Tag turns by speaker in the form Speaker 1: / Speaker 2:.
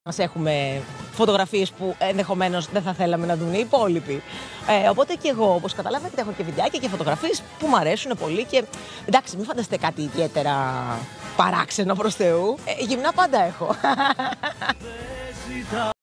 Speaker 1: Μας έχουμε φωτογραφίες που ενδεχομένως δεν θα θέλαμε να δουν οι υπόλοιποι. Οπότε και εγώ, όπως καταλάβετε, έχω και βιντεάκια και φωτογραφίες που μου αρέσουν πολύ και εντάξει, μην φανταστείτε κάτι ιδιαίτερα παράξενο προς Θεού. Γυμνά πάντα έχω.